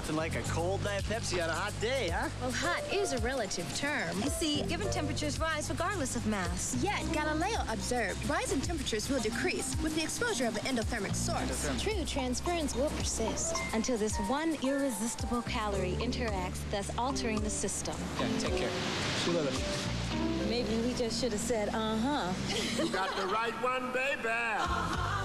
Nothing like a cold Diet Pepsi on a hot day, huh? Well, hot is a relative term. You see, given temperatures rise regardless of mass. Yet, Galileo observed rising temperatures will decrease with the exposure of an endothermic source. True, transference will persist until this one irresistible calorie interacts, thus altering the system. Yeah, take care. See you later. Maybe we just should have said, You got the right one, baby.